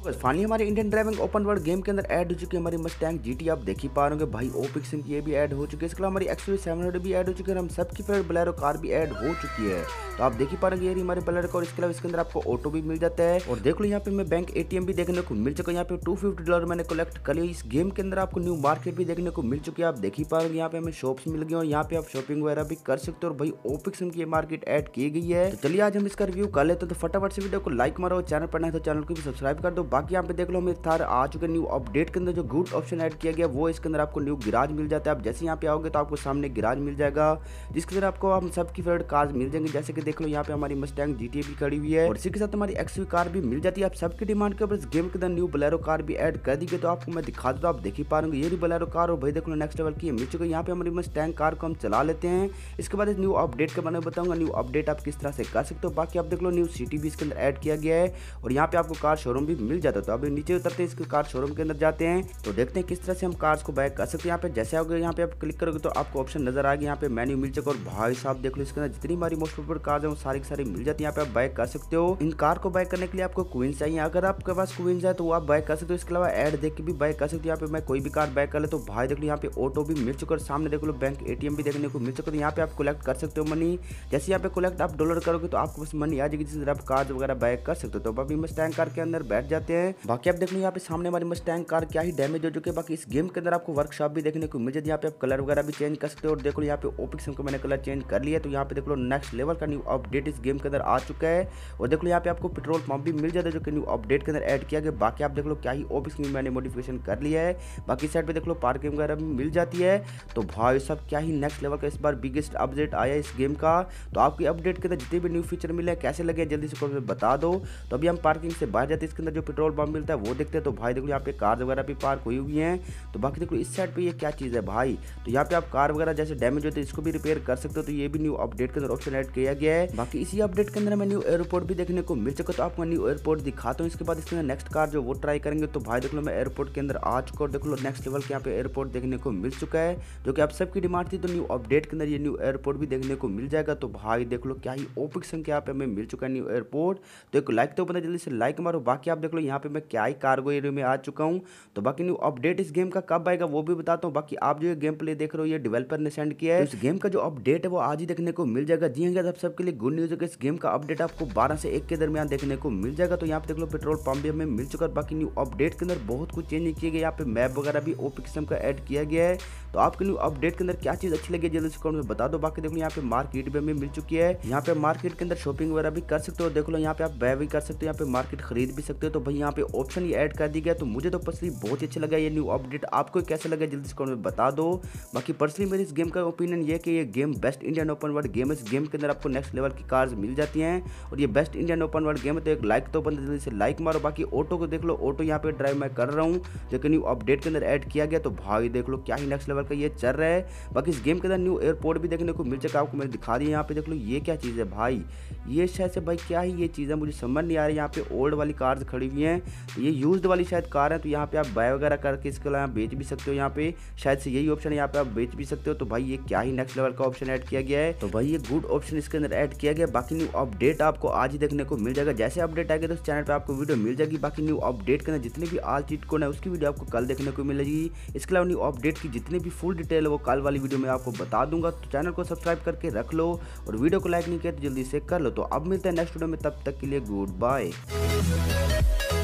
बस फाइनली हमारे Indian driving open world game के अंदर ऐड हो चुकी है हमारी मस्टैंग जीटी। आप देख ही पा रहे होंगे भाई, ओपिक्सन की ये भी ऐड हो चुकी है। इसके अलावा हमारी एक्सयूवी 700 भी ऐड हो चुकी है और हम सबकी फेवरेट बोलेरो कार भी ऐड हो चुकी है। तो आप देख ही पा रहे हैं ये हमारे बोलेरो कार। इसके अलावा इसके अंदर आपको ऑटो भी मिल जाता है और देख लो यहाँ पे मैं बैंक एटीएम भी देखने को मिल चुका है। यहाँ पे $250 मैंने कलेक्ट कर लिया। इस गेम के अंदर आपको न्यू मार्केट भी देखने को मिल चुकी है। आप देख ही पा रहे हैं यहाँ पे हमें शॉप्स मिल गई और यहाँ पे आप शॉपिंग वगैरह भी कर सकते हो और भाई ओपिक्सन की मार्केट ऐड की गई है। तो चलिए आज हम इसका रिव्यू कर लेते हैं। तो फटाफट से वीडियो को लाइक मारो, चैनल पर नए तो चैनल को भी सब्सक्राइब कर दो। बाकी यहाँ पे देख लो हमें थार आ चुके न्यू अपडेट के अंदर जो गुड ऑप्शन ऐड किया गया वो इसके अंदर आपको न्यू गिराज मिल जाता है। आप जैसे यहाँ पे आओगे तो आपको सामने गिराज मिल जाएगा जिसके अंदर आपको हम सबकी फेवरेट कार्स मिल जाएंगे। जैसे कि देख लो यहाँ पे हमारी मस्टैंग जीटी भी खड़ी हुई है और इसी के साथ हमारी एक्सयूवी कार भी मिल जाती है। आप सबकी डिमांड के ऊपर इस गेम के अंदर न्यू बोलेरो कार भी ऐड कर दी गई। तो आपको मैं दिखा दूँ, आप देख ही पा रहे ये बोलेरो कार और भाई देख लो नेक्स्ट लेवल की मिल चुकी है। यहाँ पे हमारी मस्टैंग कार को हम चला लेते हैं। इसके बाद न्यू अपडेट के बारे में बताऊंगा, न्यू अपडेट आप किस तरह से कर सकते हो। बाकी आप देख लो न्यू सिटी भी इसके अंदर ऐड किया गया है और यहाँ पे आपको कार शोरूम भी मिल जाता है। तो अभी नीचे उतरते हैं, इसके कार शोरूम के अंदर जाते हैं तो देखते हैं किस तरह से हम कार्स को बाय कर सकते हैं। यहाँ पे जैसे आओगे यहाँ पे आप क्लिक करोगे तो आपको ऑप्शन नजर आएगा, यहाँ पे मेन्यू मिल चुका और भाई साहब देख लो इसके अंदर जितनी हमारी मोस्ट पॉपुलर कार्स है वो सारी की सारी मिल जाती है। यहाँ पे आप बाय कर सकते हो। इन कार को बाय करने के लिए आपको क्वींस चाहिए, अगर आपके पास क्वींस है तो वो आप बाय कर सकते हो। इसके अलावा ऐड देख के भी बाय कर सकते हो। यहाँ पे मैं कोई भी कार बाय कर ले तो भाई देख लो यहाँ पे ऑटो भी मिल चुका और सामने देख लो बैंक एटीएम भी देखने को मिल चुका। तो यहाँ पे आप कलेक्ट कर सकते हो मनी। जैसे यहाँ पे कलेक्ट आप डॉलर करोगे तो आपको बस मनी आ जाएगी जिससे आप कार्स वगैरह बाय कर सकते हो। तो अभी मस्टैंग कार के अंदर बैठ जाते हैं। बाकी आप देख लो यहाँ पे सामने हमारी मस्टैंग कार क्या ही डैमेज हो चुकी है। बाकी इस गेम के अंदर आपको वर्कशॉप भी देखने को मिल जाती है। यहाँ पे आप कलर वगैरह भी चेंज कर सकते हो और देखो यहाँ पे ओपिक्सन को मैंने कलर चेंज कर लिया। तो यहाँ पे देख लो नेक्स्ट लेवल का न्यू अपडेट इस गेम के अंदर आ चुका है और देख लो यहाँ पे आपको पेट्रोल पंप भी मिल जाता है जो कि न्यू अपडेट के अंदर ऐड किया गया। बाकी आप देख लो क्या ही ओपिक्सन में मैंने मॉडिफिकेशन कर लिया है। बाकी साइड पे देख लो पार्किंग वगैरह भी मिल जाती है। तो भाई सब क्या ही नेक्स्ट लेवल का इस बार बिगेस्ट अपडेट आया इस गेम का। तो आपकी अपडेट के अंदर जितने भी न्यू फीचर मिले कैसे लगे जल्दी से कमेंट में बता दो। तो अभी हम पार्किंग से बाहर जाते हैं, इसके अंदर जो पेट्रोल पंप मिलता है वो देखते हैं। तो भाई देखो यहाँ पे कार वगैरह भी पार्क हुई हुई हैं। तो बाकी देखो इस साइड पे ये क्या चीज़ है भाई, तो यहाँ पे आप कार वगैरह जैसे डैमेज होते हैं इसको भी रिपेयर कर सकते हो। तो ये भी न्यू अपडेट के अंदर ऑप्शन ऐड किया गया है। बाकी इसी अपडेट के अंदर हमें न्यू एयरपोर्ट भी देखने को मिल चुका। तो आपको न्यू एयरपोर्ट दिखाता हूँ। इसके बाद इसके अंदर नेक्स्ट कार जो वो ट्राई करेंगे। तो भाई देख लो मैं एयरपोर्ट के अंदर आ चुका और देख लो नेक्स्ट लेवल के यहाँ पे एयरपोर्ट देखने को मिल चुका है जो कि आप सबकी डिमांड थी। तो न्यू अपडेट के अंदर ये न्यू एयरपोर्ट भी देखने को मिल जाएगा। तो भाई देख लो क्या ही ओपिक्सन के यहाँ पे हमें मिल चुका है न्यू एयरपोर्ट। तो एक लाइक तो बता जल्दी से लाइक मारो। बाकी आप देख लो यहाँ पे मैं क्या ही कार्गो एरिया में आ चुका हूँ। तो बाकी न्यू अपडेट इस गेम का कब आएगा वो भी बताता हूँ। बाकी आप जो ये गेम प्ले देख रहे हो ये डेवलपर ने सेंड किया है। तो इस गेम का जो अपडेट है वो आज ही देखने को मिल जाएगा। जी हाँ, आप सबके लिए गुड न्यूज़ है कि इस गेम का अपडेट आपको 12 से 1 के दरमियान देखने को मिल जाएगा। तो यहाँ पे देख लो पेट्रोल पंप भी हमें मिल चुका है। बाकी न्यू अपडेट के अंदर बहुत कुछ चेंज किया गया। यहाँ पे मैप वगैरह भी ओपिक्सन का ऐड किया गया है। तो आपके न्यू अपडेट के अंदर क्या चीज़ अच्छी लगी जल्दी से कमेंट में बता दो। बाकी देखो यहाँ पे मार्केट भी हमें मिल चुकी है। यहाँ पे मार्केट के अंदर शॉपिंग वगैरह भी कर सकते हो। देख लो यहाँ पे आप बाय भी कर सकते हो, यहाँ पे मार्केट खरीद भी सकते हो। तो भाई यहाँ पे ऑप्शन ही ऐड कर दी गया। तो मुझे तो पर्सनली बहुत ही अच्छा लगा ये न्यू अपडेट। आपको कैसा लगा जल्दी से कमेंट में बता दो। बाकी पर्सनली मेरी इस गेम का ओपिनियन ये है कि ये game best Indian open world game है। इस गेम के अंदर आपको नेक्स्ट लेवल की कार्स मिल जाती हैं और ये best Indian open world game है। तो एक लाइक तो बंद जल्दी से लाइक मारो। बाकी ऑटो को देख लो, ऑटो यहाँ पे ड्राइव मैं कर रहा हूँ जो कि न्यू अपडेट के अंदर ऐड किया गया। तो भाई देख लो क्या ही नेक्स्ट लेवल का ये चल रहा है। बाकी इस गेम के अंदर न्यू एयरपोर्ट भी देखने को मिल चुका है। आपको मैंने दिखा दिया। यहाँ पे देख लो ये क्या चीज़ है भाई, ये शायद से भाई क्या ही ये चीज़ है मुझे समझ नहीं आ रही। यहाँ पे ओल्ड वाली कार्स खड़ी हुई हैं, तो ये यूज्ड वाली शायद कार है। तो यहाँ पे आप बाय वगैरह करके इसके अलावा बेच भी सकते हो। यहाँ पे शायद से यही ऑप्शन है, यहाँ पे आप बेच भी सकते हो। तो भाई ये क्या ही नेक्स्ट लेवल का ऑप्शन ऐड किया गया है। तो भाई ये गुड ऑप्शन इसके अंदर ऐड किया गया। बाकी न्यू अपडेट आपको आज ही देखने को मिल जाएगा। जैसे अपडेट आएगा तो इस चैनल पर आपको वीडियो मिल जाएगी। बाकी न्यू अपडेट के अंदर जितने भी आल चीट कोड है उसकी वीडियो आपको कल देखने को मिलेगी। इसके अलावा न्यू अपडेट की जितनी भी फुल डिटेल है वो कल वाली वीडियो में आपको बता दूंगा। तो चैनल को सब्सक्राइब करके रख लो और वीडियो को लाइक नहीं किया तो जल्दी से कर लो। तो अब मिलते हैं नेक्स्ट वीडियो में, तब तक के लिए गुड बाय।